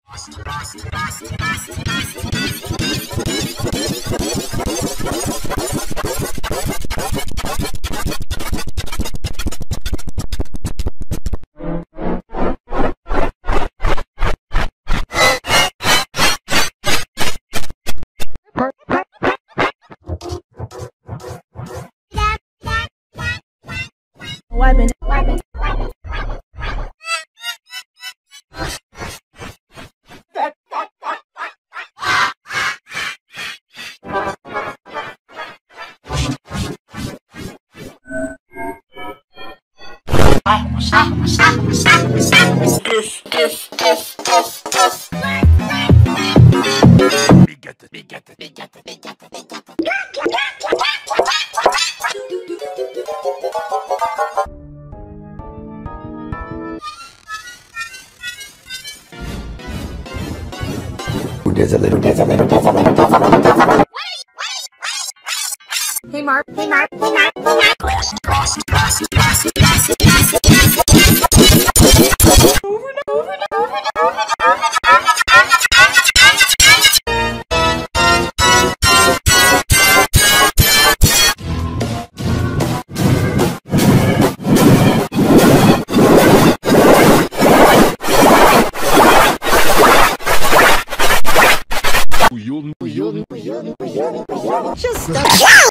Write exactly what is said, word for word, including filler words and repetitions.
Weapon. Weapon. We get it, we get it, we get it, we get it, we get it. There's a little, there's a little, there's a little, there's a little, there's a little. Hey Mark. Hey Mark. Hey Mark. Hey Mark. Cross, cross, cross, cross, cross, cross. Over and over and over and over and You'll, you'll, you'll, you'll, just stop.